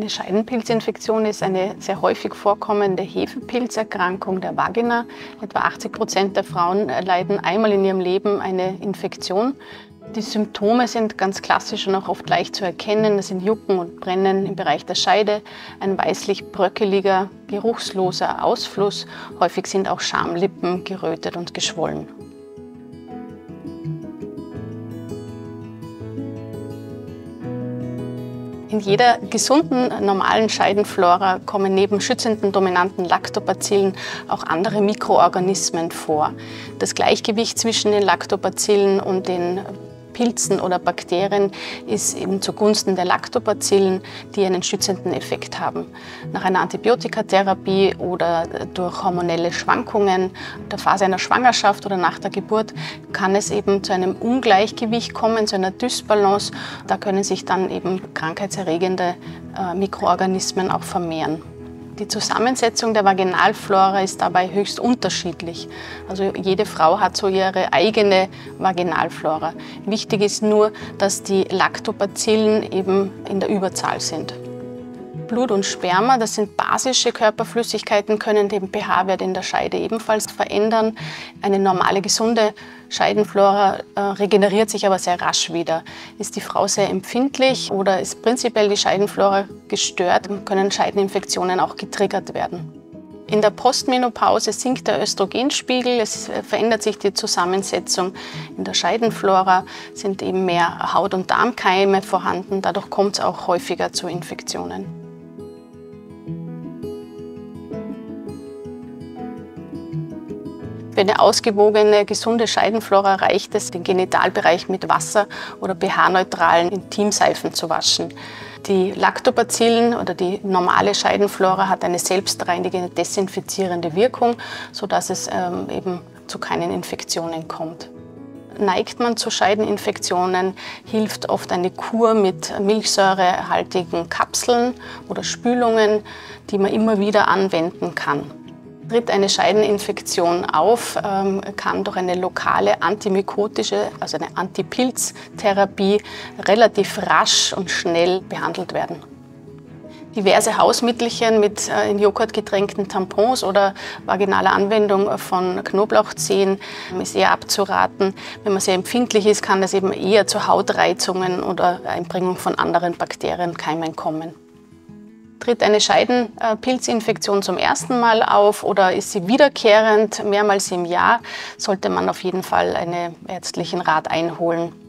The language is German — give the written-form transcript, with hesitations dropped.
Eine Scheidenpilzinfektion ist eine sehr häufig vorkommende Hefepilzerkrankung der Vagina. Etwa 80% der Frauen erleiden einmal in ihrem Leben eine Infektion. Die Symptome sind ganz klassisch und auch oft leicht zu erkennen. Das sind Jucken und Brennen im Bereich der Scheide, ein weißlich bröckeliger, geruchsloser Ausfluss. Häufig sind auch Schamlippen gerötet und geschwollen. In jeder gesunden, normalen Scheidenflora kommen neben schützenden dominanten Lactobacillen auch andere Mikroorganismen vor. Das Gleichgewicht zwischen den Lactobacillen und den Pilzen oder Bakterien ist eben zugunsten der Lactobacillen, die einen schützenden Effekt haben. Nach einer Antibiotikatherapie oder durch hormonelle Schwankungen, der Phase einer Schwangerschaft oder nach der Geburt kann es eben zu einem Ungleichgewicht kommen, zu einer Dysbalance. Da können sich dann eben krankheitserregende Mikroorganismen auch vermehren. Die Zusammensetzung der Vaginalflora ist dabei höchst unterschiedlich. Also jede Frau hat so ihre eigene Vaginalflora. Wichtig ist nur, dass die Lactobacillen eben in der Überzahl sind. Blut und Sperma, das sind basische Körperflüssigkeiten, können den pH-Wert in der Scheide ebenfalls verändern. Eine normale, gesunde Scheidenflora regeneriert sich aber sehr rasch wieder. Ist die Frau sehr empfindlich oder ist prinzipiell die Scheidenflora gestört, können Scheideninfektionen auch getriggert werden. In der Postmenopause sinkt der Östrogenspiegel, es verändert sich die Zusammensetzung. In der Scheidenflora sind eben mehr Haut- und Darmkeime vorhanden, dadurch kommt es auch häufiger zu Infektionen. Für eine ausgewogene, gesunde Scheidenflora reicht es, den Genitalbereich mit Wasser oder pH-neutralen Intimseifen zu waschen. Die Lactobacillen oder die normale Scheidenflora hat eine selbstreinigende, desinfizierende Wirkung, sodass es eben zu keinen Infektionen kommt. Neigt man zu Scheideninfektionen, hilft oft eine Kur mit milchsäurehaltigen Kapseln oder Spülungen, die man immer wieder anwenden kann. Tritt eine Scheideninfektion auf, kann durch eine lokale antimykotische, also eine Antipilztherapie, relativ rasch und schnell behandelt werden. Diverse Hausmittelchen mit in Joghurt getränkten Tampons oder vaginaler Anwendung von Knoblauchzehen ist eher abzuraten. Wenn man sehr empfindlich ist, kann es eben eher zu Hautreizungen oder Einbringung von anderen Bakterienkeimen kommen. Tritt eine Scheidenpilzinfektion zum ersten Mal auf oder ist sie wiederkehrend mehrmals im Jahr, sollte man auf jeden Fall einen ärztlichen Rat einholen.